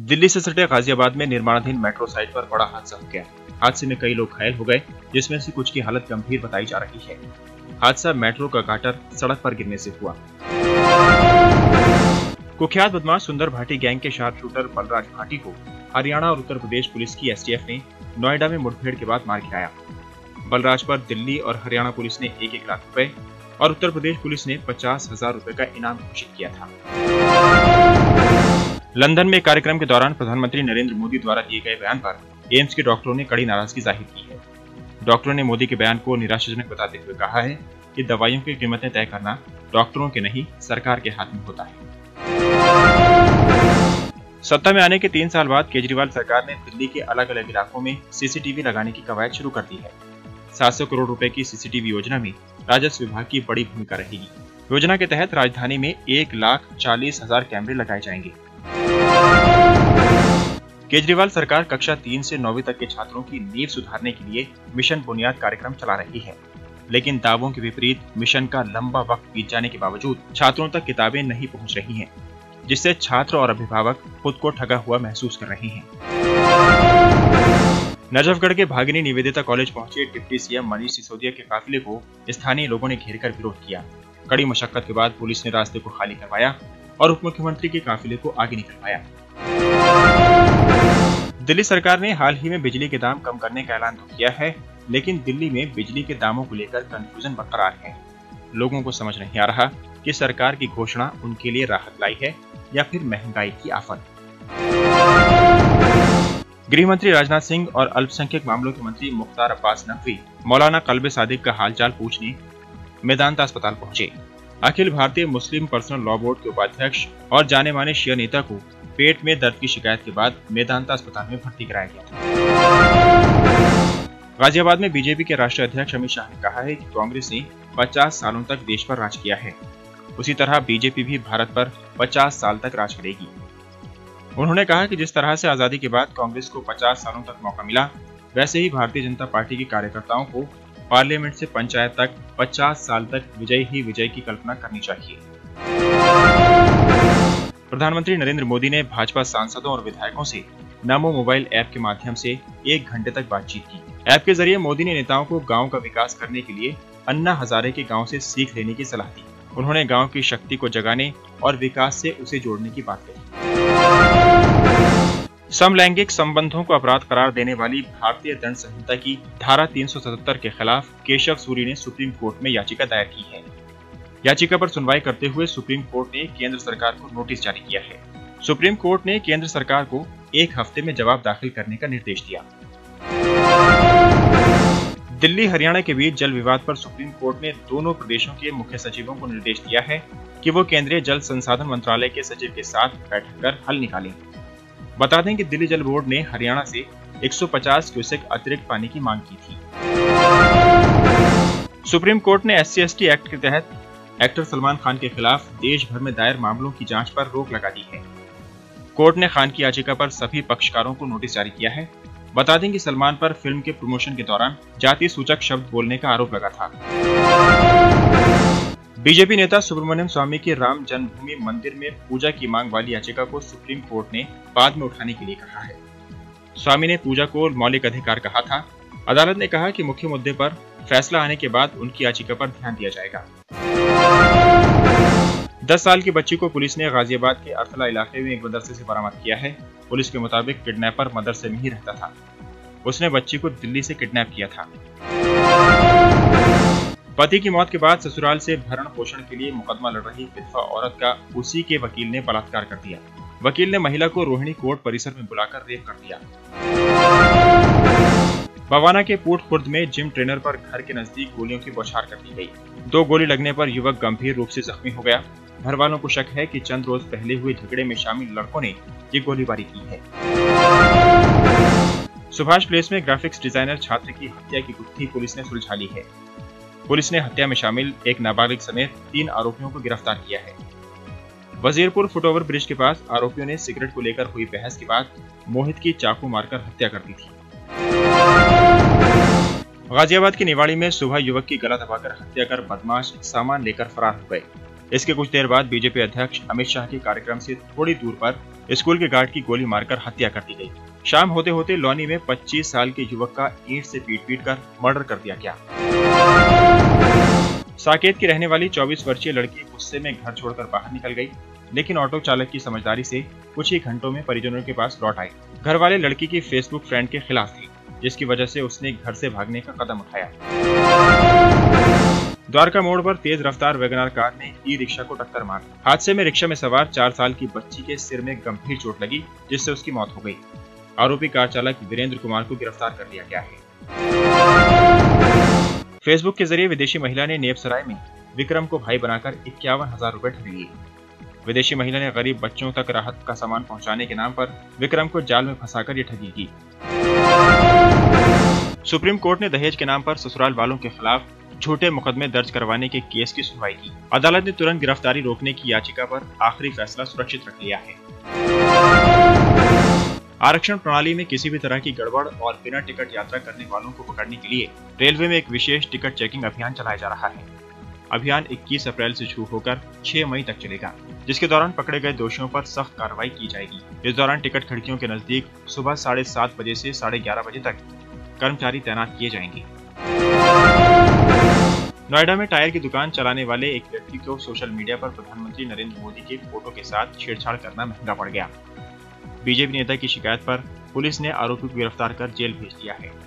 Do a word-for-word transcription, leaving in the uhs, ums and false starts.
दिल्ली से सटे गाजियाबाद में निर्माणाधीन मेट्रो साइट पर बड़ा हादसा हो गया। हादसे में कई लोग घायल हो गए, जिसमें से कुछ की हालत गंभीर बताई जा रही है। हादसा मेट्रो का गाटर सड़क पर गिरने से हुआ। कुख्यात बदमाश सुंदर भाटी गैंग के शार्प शूटर बलराज भाटी को हरियाणा और उत्तर प्रदेश पुलिस की एस टी एफ ने नोएडा में मुठभेड़ के बाद मार गिराया। बलराज पर दिल्ली और हरियाणा पुलिस ने एक एक लाख रुपए और उत्तर प्रदेश पुलिस ने पचास हजार रुपए का इनाम घोषित किया था। लंदन में कार्यक्रम के दौरान प्रधानमंत्री नरेंद्र मोदी द्वारा दिए गए बयान पर एम्स के डॉक्टरों ने कड़ी नाराजगी जाहिर की है। डॉक्टरों ने मोदी के बयान को निराशाजनक बताते हुए कहा है कि दवाइयों की कीमतें तय करना डॉक्टरों के नहीं, सरकार के हाथ में होता है। सत्ता में आने के तीन साल बाद केजरीवाल सरकार ने दिल्ली के अलग अलग इलाकों में सी सी टी वी लगाने की कवायद शुरू कर दी है। सात सौ करोड़ रुपए की सी सी टी वी योजना में राजस्व विभाग की बड़ी भूमिका रहेगी। योजना के तहत राजधानी में एक लाख चालीस हजार कैमरे लगाए जाएंगे। केजरीवाल सरकार कक्षा तीन से नौवीं तक के छात्रों की नींव सुधारने के लिए मिशन बुनियाद कार्यक्रम चला रही है, लेकिन दावों के विपरीत मिशन का लंबा वक्त बीत जाने के बावजूद छात्रों तक किताबें नहीं पहुंच रही हैं, जिससे छात्र और अभिभावक खुद को ठगा हुआ महसूस कर रहे हैं। नजफगढ़ के भागिनी निवेदिता कॉलेज पहुंचे deputy C M Manish Sisodia के काफिले को स्थानीय लोगों ने घेरकर विरोध किया। कड़ी मशक्कत के बाद पुलिस ने रास्ते को खाली करवाया और उप मुख्यमंत्री के काफिले को आगे निकलवाया। दिल्ली सरकार ने हाल ही में बिजली के दाम कम करने का ऐलान तो किया है, लेकिन दिल्ली में बिजली के दामों को लेकर कंफ्यूजन बरकरार है। लोगों को समझ नहीं आ रहा कि सरकार की घोषणा उनके लिए राहत लाई है या फिर महंगाई की आफत। गृह मंत्री राजनाथ सिंह और अल्पसंख्यक मामलों के मंत्री मुख्तार अब्बास नकवी मौलाना कल्बे सादिक का हालचाल पूछने मेदांता अस्पताल पहुंचे। अखिल भारतीय मुस्लिम पर्सनल लॉ बोर्ड के उपाध्यक्ष और जाने माने शिया नेता को पेट में दर्द की शिकायत के बाद मेदांता अस्पताल में भर्ती कराया गया था। गाजियाबाद में बीजेपी के राष्ट्रीय अध्यक्ष अमित शाह ने कहा है कि कांग्रेस ने पचास सालों तक देश पर राज किया है, उसी तरह बीजेपी भी भारत पर पचास साल तक राज करेगी। उन्होंने कहा कि जिस तरह से आजादी के बाद कांग्रेस को पचास सालों तक मौका मिला, वैसे ही भारतीय जनता पार्टी के कार्यकर्ताओं को पार्लियामेंट से पंचायत तक पचास साल तक विजय ही विजय की कल्पना करनी चाहिए। प्रधानमंत्री नरेंद्र मोदी ने भाजपा सांसदों और विधायकों से नमो मोबाइल ऐप के माध्यम से एक घंटे तक बातचीत की। ऐप के जरिए मोदी ने नेताओं को गांव का विकास करने के लिए अन्ना हजारे के गांव से सीख लेने की सलाह दी। उन्होंने गांव की शक्ति को जगाने और विकास से उसे जोड़ने की बात कही। समलैंगिक संबंधों को अपराध करार देने वाली भारतीय दंड संहिता की धारा तीन सौ सतहत्तर के खिलाफ केशव सूरी ने सुप्रीम कोर्ट में याचिका दायर की है। याचिका पर सुनवाई करते हुए सुप्रीम कोर्ट ने केंद्र सरकार को नोटिस जारी किया है। सुप्रीम कोर्ट ने केंद्र सरकार को एक हफ्ते में जवाब दाखिल करने का निर्देश दिया। दिल्ली हरियाणा के बीच जल विवाद पर सुप्रीम कोर्ट ने दोनों प्रदेशों के मुख्य सचिवों को निर्देश दिया है कि वो केंद्रीय जल संसाधन मंत्रालय के सचिव के साथ बैठक कर हल निकालें। बता दें कि दिल्ली जल बोर्ड ने हरियाणा से एक सौ पचास क्यूसेक अतिरिक्त पानी की मांग की थी। सुप्रीम कोर्ट ने S C S T act के तहत एक्टर सलमान खान के खिलाफ देश भर में दायर मामलों की जांच पर रोक लगा दी है। कोर्ट ने खान की याचिका पर सभी पक्षकारों को नोटिस जारी किया है। बता दें कि सलमान पर फिल्म के प्रमोशन के दौरान जाति सूचक शब्द बोलने का आरोप लगा था। बीजेपी नेता सुब्रमण्यम स्वामी की राम जन्मभूमि मंदिर में पूजा की मांग वाली याचिका को सुप्रीम कोर्ट ने बाद में उठाने के लिए कहा है। स्वामी ने पूजा को मौलिक अधिकार कहा था। अदालत ने कहा कि मुख्य मुद्दे पर फैसला आने के बाद उनकी याचिका पर ध्यान दिया जाएगा। दस साल की बच्ची को पुलिस ने गाजियाबाद के अर्थला इलाके में एक मदरसे से बरामद किया है। पुलिस के मुताबिक किडनैपर मदरसे में ही रहता था। उसने बच्ची को दिल्ली से किडनैप किया था। पति की मौत के बाद ससुराल से भरण पोषण के लिए मुकदमा लड़ रही विधवा औरत का उसी के वकील ने बलात्कार कर दिया। वकील ने महिला को रोहिणी कोर्ट परिसर में बुलाकर रेप कर दिया। बवाना के पूट खुर्द में जिम ट्रेनर पर घर के नजदीक गोलियों की बौछार कर दी गई। दो गोली लगने पर युवक गंभीर रूप से जख्मी हो गया। घर वालों को शक है कि चंद रोज पहले हुए झगड़े में शामिल लड़कों ने ये गोलीबारी की है। सुभाष प्लेस में ग्राफिक्स डिजाइनर छात्र की हत्या की गुत्थी पुलिस ने सुलझा ली है। पुलिस ने हत्या में शामिल एक नाबालिग समेत तीन आरोपियों को गिरफ्तार किया है। वजीरपुर फुटओवर ब्रिज के पास आरोपियों ने सिगरेट को लेकर हुई बहस के बाद मोहित की चाकू मारकर हत्या कर दी थी। गाजियाबाद की निवाड़ी में सुबह युवक की गला दबाकर हत्या कर बदमाश सामान लेकर फरार हो गए। इसके कुछ देर बाद बीजेपी अध्यक्ष अमित शाह के कार्यक्रम से थोड़ी दूर पर स्कूल के गार्ड की गोली मारकर हत्या कर दी गई। शाम होते होते लौनी में पच्चीस साल के युवक का ईंट से पीट पीट कर मर्डर कर दिया गया। साकेत की रहने वाली चौबीस वर्षीय लड़की गुस्से में घर छोड़कर बाहर निकल गई, लेकिन ऑटो चालक की समझदारी से कुछ ही घंटों में परिजनों के पास लौट आई। घर वाले लड़की की फेसबुक फ्रेंड के खिलाफ थी, जिसकी वजह से उसने घर से भागने का कदम उठाया। द्वारका मोड़ पर तेज रफ्तार वैगनार कार ने ई रिक्शा को टक्कर मार दी। हादसे में रिक्शा में सवार चार साल की बच्ची के सिर में गंभीर चोट लगी, जिससे उसकी मौत हो गई। आरोपी कार चालक वीरेंद्र कुमार को गिरफ्तार कर लिया गया है। फेसबुक के जरिए विदेशी महिला ने नेपसराय में विक्रम को भाई बनाकर इक्यावन हजार रूपए ठग लिए। विदेशी महिला ने गरीब बच्चों तक राहत का सामान पहुंचाने के नाम पर विक्रम को जाल में फंसाकर ये ठगी की। सुप्रीम कोर्ट ने दहेज के नाम पर ससुराल वालों के खिलाफ झूठे मुकदमे दर्ज करवाने के केस की सुनवाई की। अदालत ने तुरंत गिरफ्तारी रोकने की याचिका पर आखिरी फैसला सुरक्षित रख लिया है। आरक्षण प्रणाली में किसी भी तरह की गड़बड़ और बिना टिकट यात्रा करने वालों को पकड़ने के लिए रेलवे में एक विशेष टिकट चेकिंग अभियान चलाया जा रहा है। अभियान इक्कीस अप्रैल से शुरू होकर छह मई तक चलेगा, जिसके दौरान पकड़े गए दोषियों पर सख्त कार्रवाई की जाएगी। इस दौरान टिकट खिड़कियों के नजदीक सुबह साढ़े सात बजे से साढ़े ग्यारह बजे तक कर्मचारी तैनात किए जाएंगे। नोएडा में टायर की दुकान चलाने वाले एक व्यक्ति को सोशल मीडिया पर प्रधानमंत्री नरेंद्र मोदी के फोटो के साथ छेड़छाड़ करना महंगा पड़ गया। बीजेपी नेता की शिकायत पर पुलिस ने आरोपी को गिरफ्तार कर जेल भेज दिया है।